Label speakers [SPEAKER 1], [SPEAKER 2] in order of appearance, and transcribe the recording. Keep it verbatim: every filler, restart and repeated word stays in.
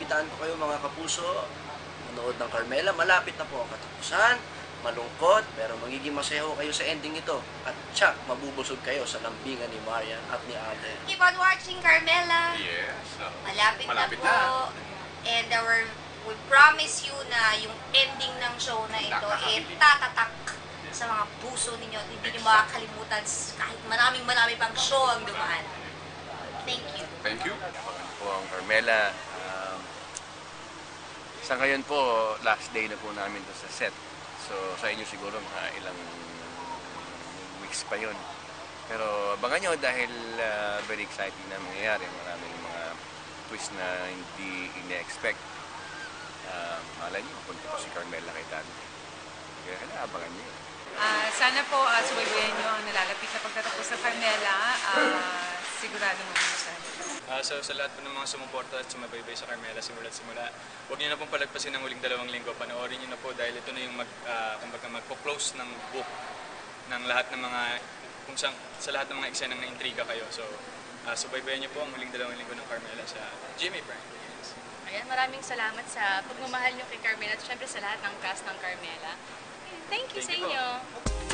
[SPEAKER 1] iniimbitahan ko kayo mga kapuso, manood ng Carmela. Malapit na po ang katapusan, malungkot, pero magiging masaya ho kayo sa ending ito. At tsak, mabubusog kayo sa lambingan ni Marian at ni Alden.
[SPEAKER 2] Keep on watching Carmela.
[SPEAKER 3] Yes. So,
[SPEAKER 2] Malapit,
[SPEAKER 3] malapit
[SPEAKER 2] na po.
[SPEAKER 3] na.
[SPEAKER 2] And our, we promise you na yung ending ng show na ito eh tatatak sa mga puso ninyo at hindi nyo makakalimutan kahit maraming marami pang show ang dumaan. Thank you.
[SPEAKER 3] Thank you.
[SPEAKER 4] Abangan po ang Carmela. Um, sa ngayon po, last day na po namin doon sa set. So sa inyo siguro mga ilang weeks pa yun. Pero abangan nyo dahil uh, very exciting na mangyayari. Maraming mga twist na hindi ine-expect. Uh, malay nyo, punta po si Carmela kay Dante. Kaya kailangan abangan nyo.
[SPEAKER 5] Uh, sana po uh, subaybayan nyo ang nalalapit na pagtatapos sa Carmela. Uh, sigurado magugustuhan.
[SPEAKER 6] Uh, so sa lahat po ng mga sumuporta at sumabaybay sa Carmela simula at simula, huwag niyo na pong palagpasin ang huling dalawang linggo. Panoorin niyo na po dahil ito na yung mag, uh, kumbaga magpo-close ng book ng lahat ng mga, kung sa, sa lahat ng mga eksenang na-intriga kayo. So uh, subaybayan niyo po ang huling dalawang linggo ng Carmela sa G M A Prime.
[SPEAKER 7] Ayan, maraming salamat sa pagmamahal niyo kay Carmela at syempre sa lahat ng cast ng Carmela. Thank you
[SPEAKER 6] Thank
[SPEAKER 7] sa
[SPEAKER 6] you po.
[SPEAKER 7] inyo.